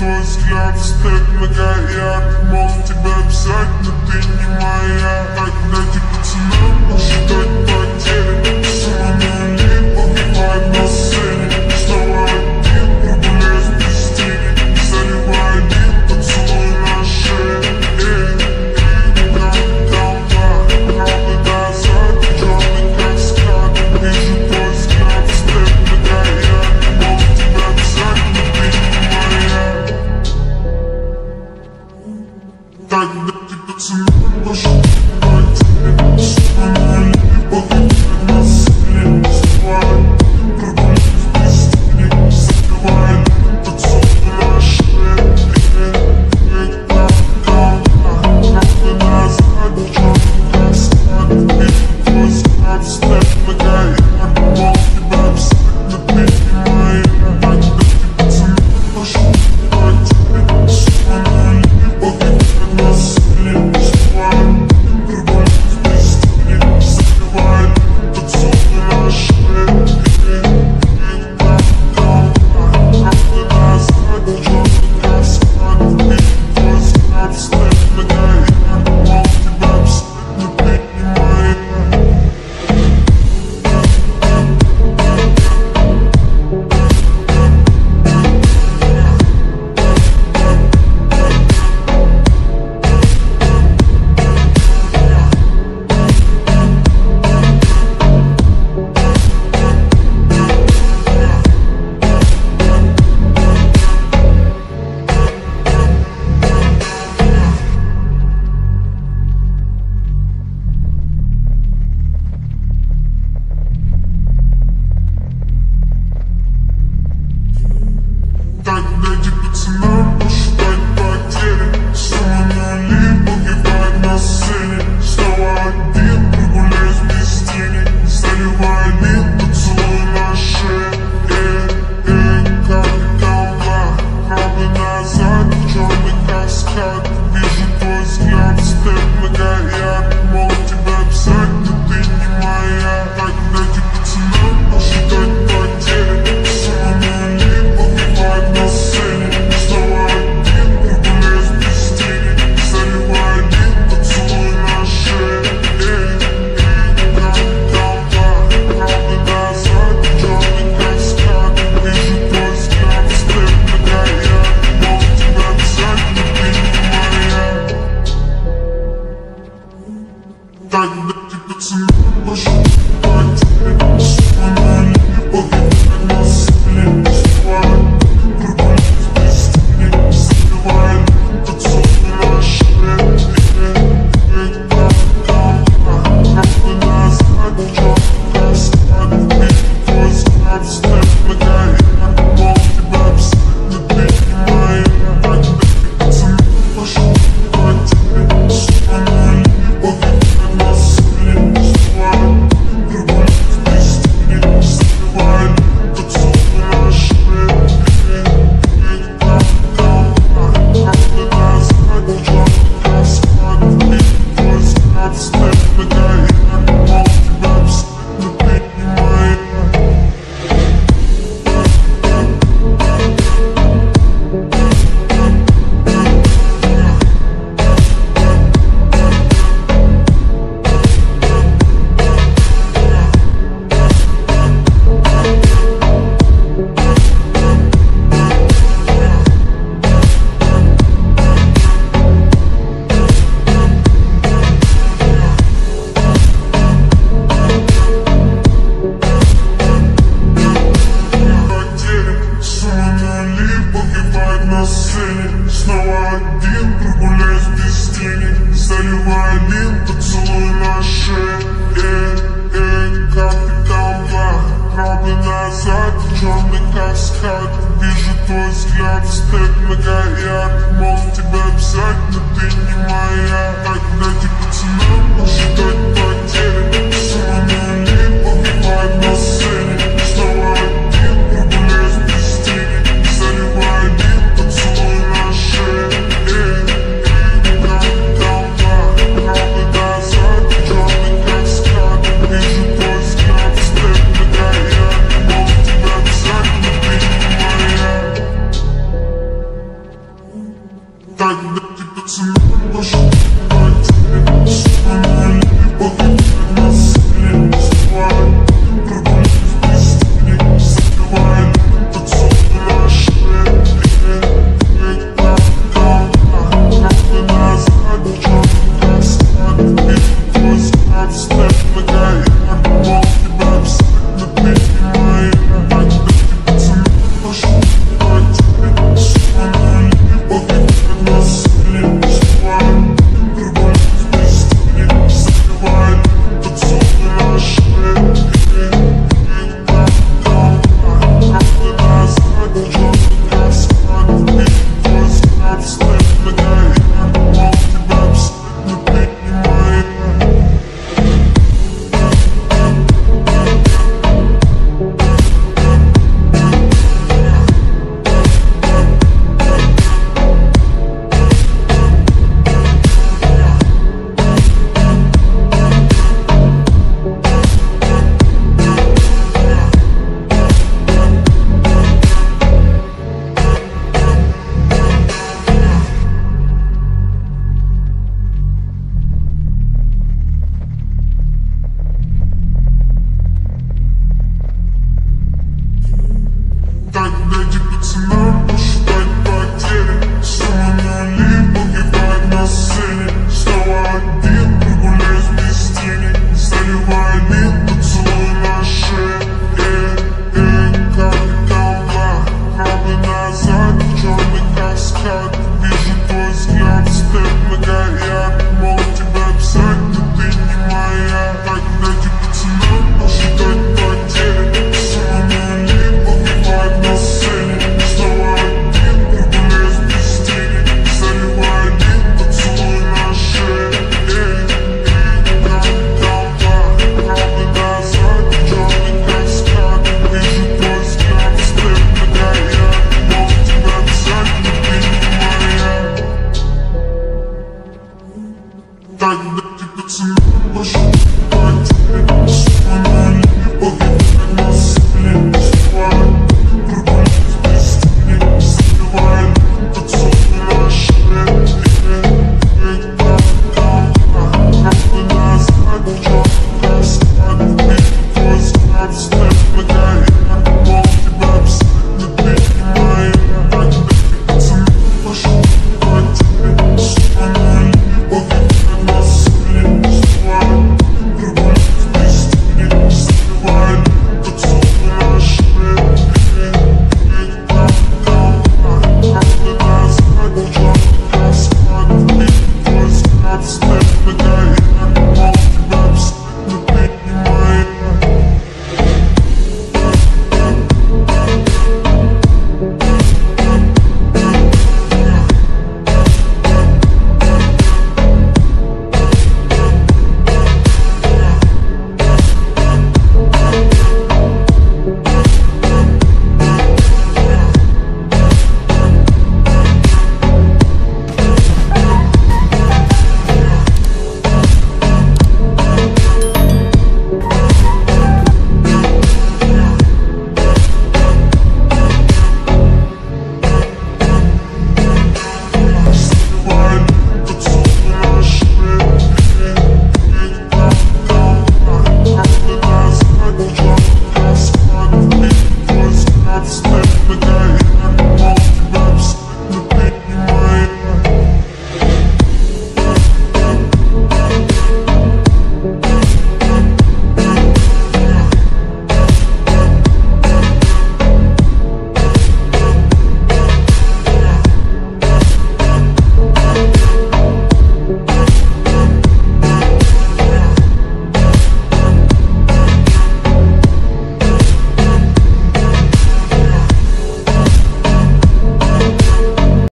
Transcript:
твой взгляд, степ многоярд. Мог тебя взять, но ты не моя. Когда тебе цена, ожидать потери. Сумма нули убивает на сцене. Снова один, прогуляюсь без тени. Заливай один поцелуй на шее. Правда назад, черный каскад. Вижу твой взгляд, степ многоярд. Мог тебя взять, но ты не моя. Тогда тебе цена, ожидать потери. Сумма нули убивает на сцене. Снова один, прогуляюсь без тени. Заливай один поцелуй на шее. Тогда тебе цена, ожидать потери. Сумма нули убивает на сцене. Снова один, прогуляюсь без тени. Заливай один поцелуй на шее. Как ты там была? Правда назад, черный каскад. Вижу твой взгляд, степ многоярд. Мог тебя взять, но ты не моя. Тогда тебе цена, ожидать потери. Сумма нули убивает на сцене. Снова один, прогуляюсь без тени. Заливай один поцелуй на шее. Как ты там была? Правда назад, черный каскад. Вижу твой взгляд, степ многоярд. Мог тебя взять, но ты не моя. Тогда тебе цена, ожидать потери. Сумма нули убивает на сцене. Снова один, прогуляюсь без тени. Заливай один поцелуй на шее. Как ты там была? Правда назад, черный каскад. Вижу твой взгляд, степ многоярд. Мог тебя взять, но ты не моя. Тогда тебе цена, ожидать потери. Сумма нули убивает на сцене. Снова один, прогуляюсь без тени. Заливай один поцелуй на шее. Как ты там была? Правда назад, черный каскад. Вижу твой взгляд, степ многоярд. Мог тебя взять, но ты не моя. Потери, сумма нули убивает на сцене. Снова один, прогуляюсь без тени. Заливай один поцелуй на шее. Как ты там была? Правда назад, черный каскад. Вижу твой взгляд, степ многоярд. Мог тебя взять, но ты не моя.